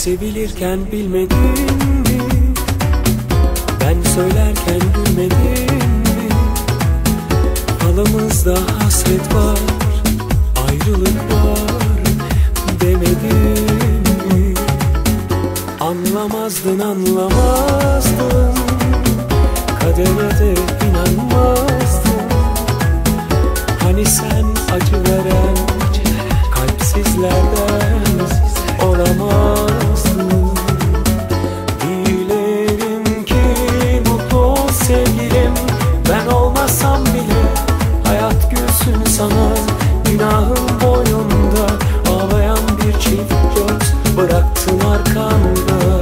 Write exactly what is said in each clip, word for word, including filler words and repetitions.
Sevilirken bilmedin mi? Ben söylerken gülmedin mi? Halımızda hasret var, ayrılık var demedin mi? Anlamazdın, anlamazdın, kadere de inanmazdın. Hani sen acı veren kalpsizlerden olamazdın. Dilerim ki mutlu ol sevgilim, ben olmasam bile hayat gülsün sana. Günahın boynunda ağlayan bir çift göz bıraktın arkanda.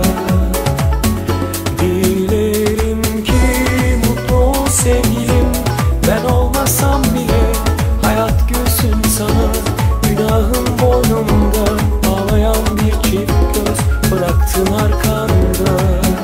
Dilerim ki mutlu ol sevgilim, ben olmasam bile hayat gülsün sana. Günahın boynunda ağlayan bir çift göz bıraktın arkanda.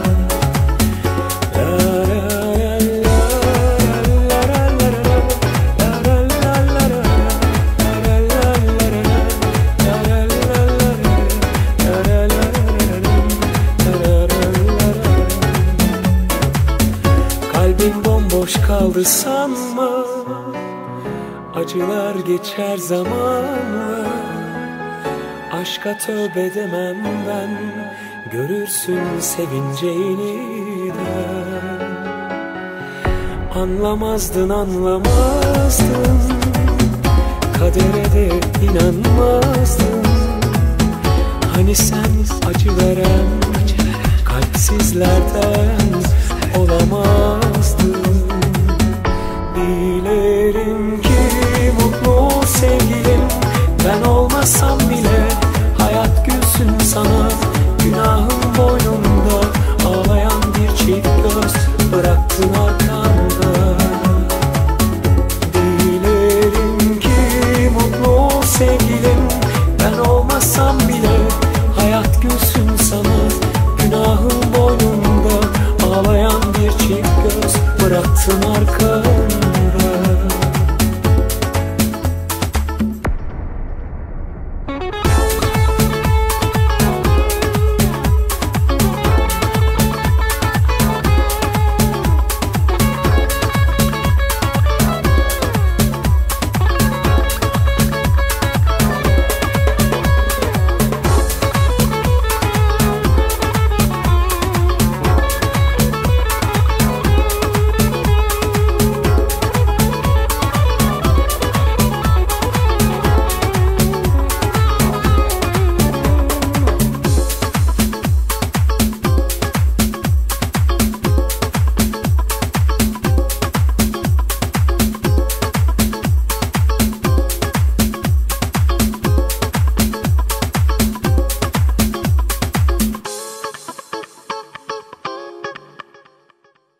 Kalbim bomboş kaldı sanma, acılar geçer zamanla. Aşka tövbe demem ben, görürsün sevineceğini de. Anlamazdın, anlamazdın, kadere de inan.